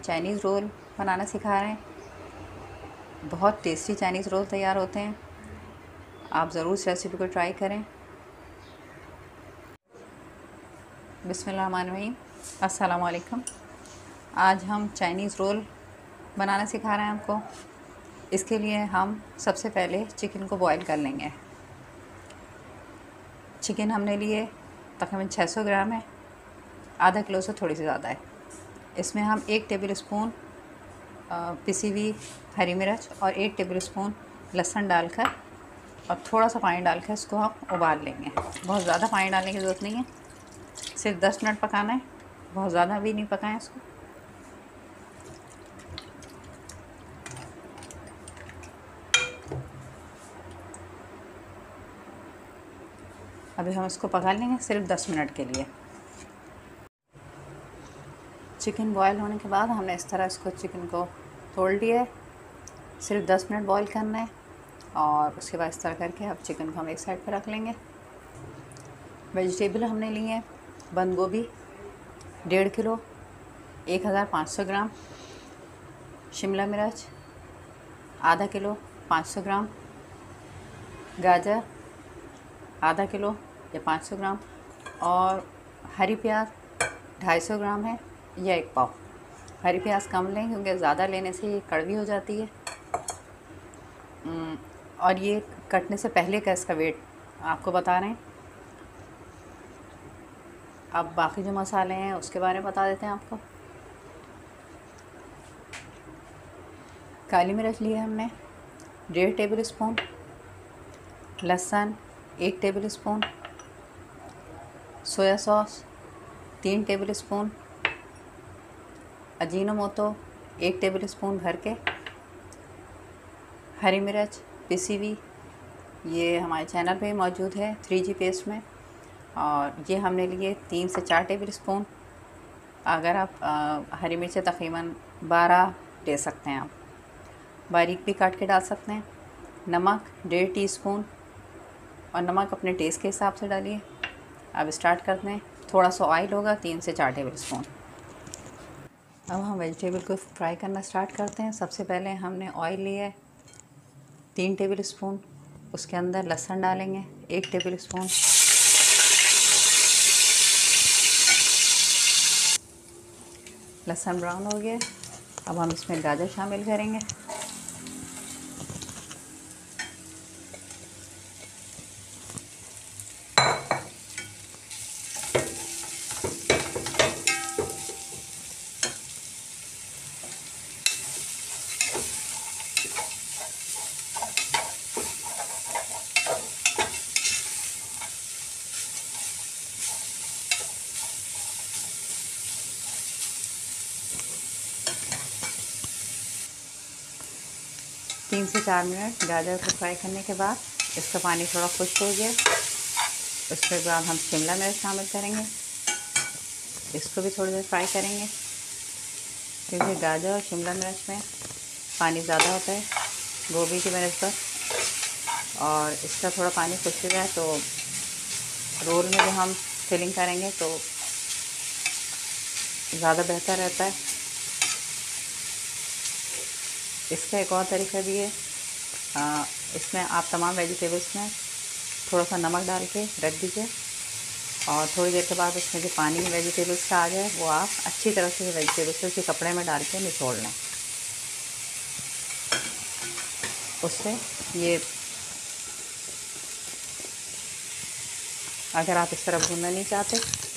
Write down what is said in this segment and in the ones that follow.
Chinese role बनाना सिखा रहे हैं। बहुत टेस्टी चाइनीज़ रोल तैयार होते हैं। आप ज़रूर इस रेसिपी को ट्राई करें। बिस्मिल्लाहिर्रहमानिर्रहीम, अस्सलाम वालेकुम। आज हम चाइनीज़ रोल बनाना सिखा रहे हैं आपको। इसके लिए हम सबसे पहले चिकन को बॉईल कर लेंगे। चिकन हमने लिए तकरीबन 600 ग्राम है, आधा किलो से थोड़ी सी ज़्यादा है। इसमें हम 1 टेबल स्पून पिसी हुई हरी मिर्च और 1 टेबल स्पून लहसुन डालकर और थोड़ा सा पानी डालकर इसको हम उबाल लेंगे। बहुत ज़्यादा पानी डालने की ज़रूरत नहीं है, सिर्फ 10 मिनट पकाना है, बहुत ज़्यादा भी नहीं पकाएं इसको। अभी हम इसको पका लेंगे सिर्फ 10 मिनट के लिए। चिकन बॉयल होने के बाद हमने इस तरह इसको चिकन को तोड़ लिया है। सिर्फ 10 मिनट बॉईल करना है और उसके बाद इस तरह करके अब चिकन को हम एक साइड पर रख लेंगे। वेजिटेबल हमने लिए हैं बंद गोभी 1.5 किलो, 1500 ग्राम, शिमला मिर्च आधा किलो 500 ग्राम, गाजर आधा किलो या 500 ग्राम और हरी प्याज 250 ग्राम है या 1 पाव। हरी प्याज कम लें क्योंकि ज़्यादा लेने से ये कड़वी हो जाती है। और ये कटने से पहले का इसका वेट आपको बता रहे हैं। अब बाकी जो मसाले हैं उसके बारे में बता देते हैं आपको। काली मिर्च ली है हमने 1.5 टेबल स्पून, लहसुन 1 tablespoon, soya sauce 3 tablespoon, Ajinomoto 1 tablespoon भर के, हरी मिर्च पिसी हुई, ये हमारे चैनल पे मौजूद है 3G पेस्ट में, और ये हमने लिए 3 से 4 टेबल स्पून। अगर आप हरी मिर्चें तकरीबन 12 ले सकते हैं, आप बारीक भी काट के डाल सकते हैं। नमक 1.5 टीस्पून और नमक अपने टेस्ट के हिसाब से डालिए। अब स्टार्ट करते हैं। थोड़ा सा ऑयल होगा 3 से 4 टेबल स्पून। अब हम वेजिटेबल को फ्राई करना स्टार्ट करते हैं। सबसे पहले हमने ऑयल लिया है 3 टेबल स्पून, उसके अंदर लहसुन डालेंगे 1 टेबल स्पून, लहसुन ब्राउन हो गया। अब हम इसमें गाजर शामिल करेंगे। तीन से 4 मिनट गाजर को फ्राई करने के बाद इसका पानी थोड़ा खुश्क हो गया। उसके बाद हम शिमला मिर्च शामिल करेंगे। इसको भी थोड़ी देर फ्राई करेंगे क्योंकि गाजर और शिमला मिर्च में पानी ज़्यादा होता है गोभी की बनस्पत, और इसका थोड़ा पानी खुश्क हो जाए तो रोल में जो हम फिलिंग करेंगे तो ज़्यादा बेहतर रहता है। इसका एक और तरीका भी है, इसमें आप तमाम वेजिटेबल्स में थोड़ा सा नमक डाल के रख दीजिए और थोड़ी देर के बाद उसमें जो पानी वेजिटेबल्स का आ जाए वो आप अच्छी तरह से वेजिटेबल्स के कपड़े में डाल के निचोड़ लें। उससे ये, अगर आप इस तरह भूनना नहीं चाहते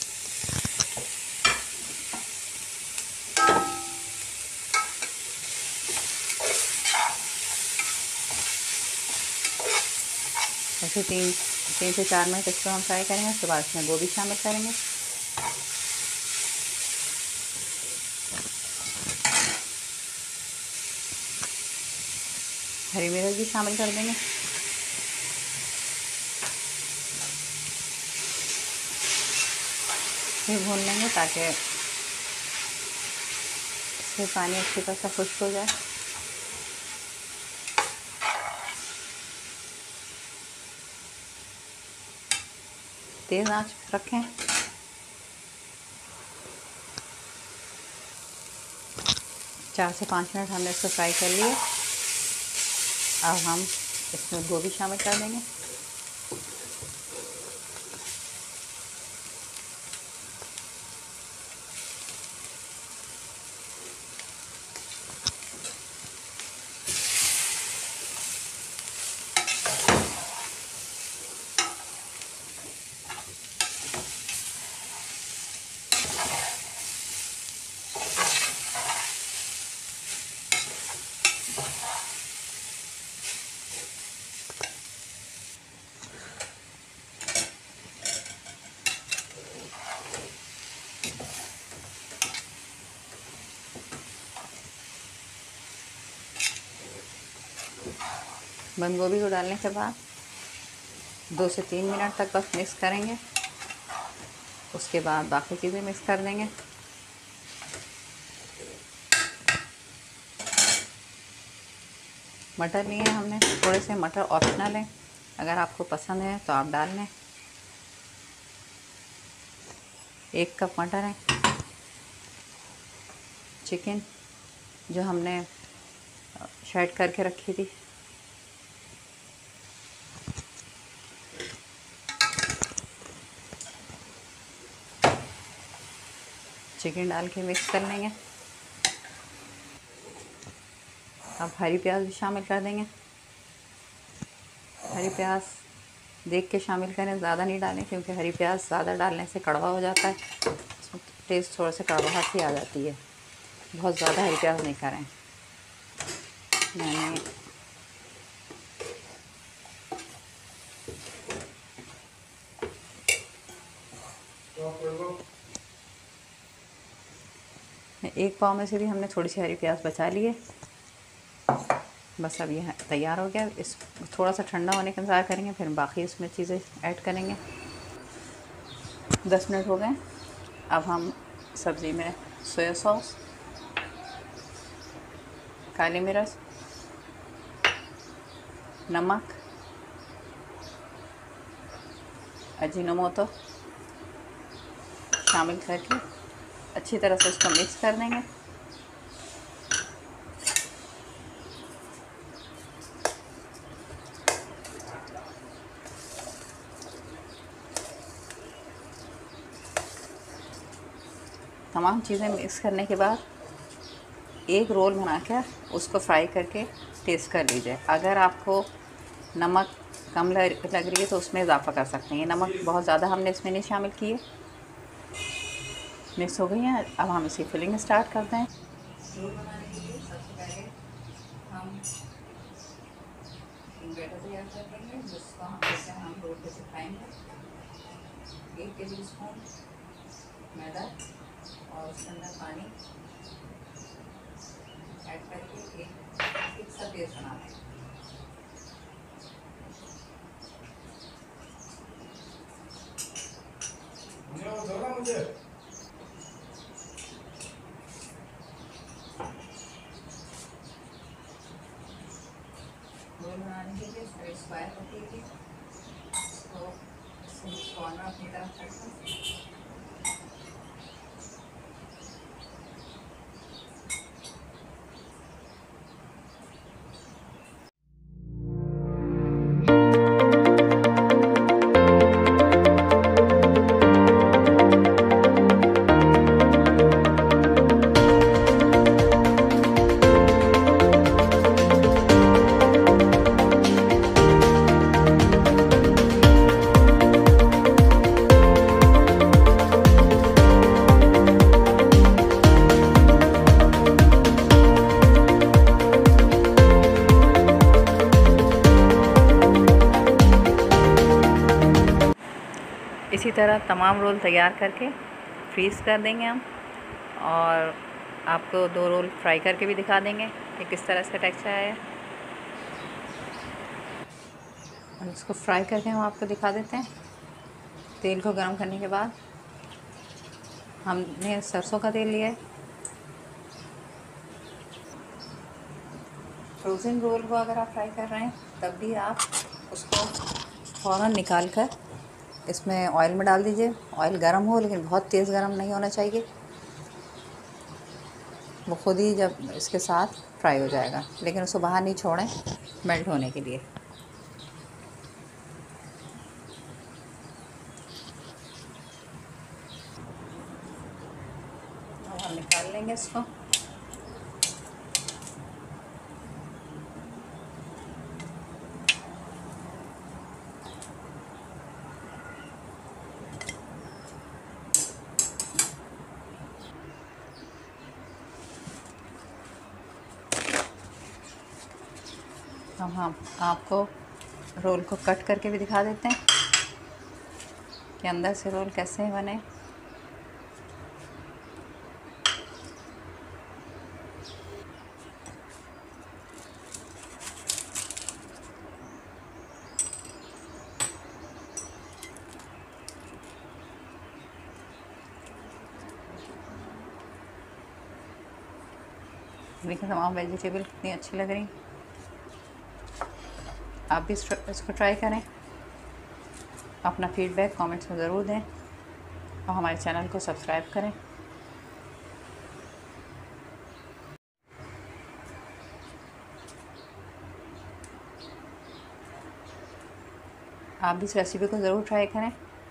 ऐसे 3 से 4 मिनट इसको हम फ्राई करेंगे। उसके बाद इसमें गोभी शामिल करेंगे। हरी मिर्च भी शामिल कर देंगे। फिर भून लेंगे ताकि इससे पानी अच्छी तरह से खुश्क हो जाए। तेज़ आंच रखें। 4 से 5 मिनट हमने इसको फ्राई कर लिया। अब हम इसमें गोभी शामिल कर देंगे। बंद गोभी को डालने के बाद 2 से 3 मिनट तक बस मिक्स करेंगे। उसके बाद बाकी चीज़ें मिक्स कर देंगे। मटर लिए हमने, थोड़े से मटर ऑप्शनल है, अगर आपको पसंद है तो आप डाल लें। 1 कप मटर है। चिकन जो हमने शैड करके रखी थी, चिकन डाल के मिक्स कर लेंगे। अब हरी प्याज भी शामिल कर देंगे। हरी प्याज देख के शामिल करें, ज़्यादा नहीं डालें, क्योंकि हरी प्याज ज़्यादा डालने से कड़वा हो जाता है, इसमें टेस्ट थोड़ा सा कड़वाहट सी आ जाती है। बहुत ज़्यादा हरी प्याज नहीं करें। मैंने एक पाव में से भी हमने थोड़ी सी हरी प्याज बचा ली है। बस अब यह तैयार हो गया। इस थोड़ा सा ठंडा होने का इंतज़ार करेंगे, फिर बाकी इसमें चीज़ें ऐड करेंगे। 10 मिनट हो गए। अब हम सब्ज़ी में सोया सॉस, काली मिर्च, नमक, अजीनोमोटो शामिल करके अच्छी तरह से इसको मिक्स कर देंगे। तमाम चीज़ें मिक्स करने के बाद एक रोल बनाकर उसको फ्राई करके टेस्ट कर लीजिए। अगर आपको नमक कम लग रही है तो उसमें इजाफ़ा कर सकते हैं। नमक बहुत ज़्यादा हमने इसमें नहीं शामिल किए। मिक्स हो गई हैं। अब हम इसकी फिलिंग स्टार्ट करते हैं। रोल बनाने के लिए सबसे पहले हम बैटर तैयार कर लेंगे, जिसको हम रोल पे चिपकाएंगे। 1 टेबलस्पून मैदा और उसके अंदर पानी ऐड करके एक सा पेस्ट बना लेंगे। मुझे रोल बनाने के लिए स्क्वायर होती है, तो कॉर्नर अपनी तरफ करते हैं। इसी तरह तमाम रोल तैयार करके फ्रीज़ कर देंगे हम, और आपको 2 रोल फ्राई करके भी दिखा देंगे कि किस तरह इसका टेक्सचर आया। और इसको फ्राई करके हम आपको दिखा देते हैं। तेल को गर्म करने के बाद हमने सरसों का तेल लिया है। फ्रोज़न रोल को अगर आप फ्राई कर रहे हैं तब भी आप उसको फ़ौरन निकाल कर इसमें ऑयल में डाल दीजिए। ऑयल गर्म हो, लेकिन बहुत तेज़ गर्म नहीं होना चाहिए। वो खुद ही जब इसके साथ फ्राई हो जाएगा, लेकिन उसको बाहर नहीं छोड़ें मेल्ट होने के लिए। अब हम निकाल लेंगे इसको। अब हम आपको रोल को कट करके भी दिखा देते हैं कि अंदर से रोल कैसे बने। देखिए तमाम वेजिटेबल कितनी अच्छी लग रही। आप भी इसको ट्राई करें, अपना फीडबैक कमेंट्स में ज़रूर दें और हमारे चैनल को सब्सक्राइब करें। आप भी इस रेसिपी को ज़रूर ट्राई करें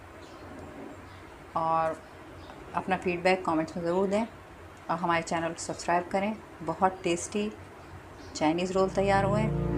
और अपना फीडबैक कमेंट्स में ज़रूर दें और हमारे चैनल को सब्सक्राइब करें। बहुत टेस्टी चाइनीज़ रोल तैयार हुए।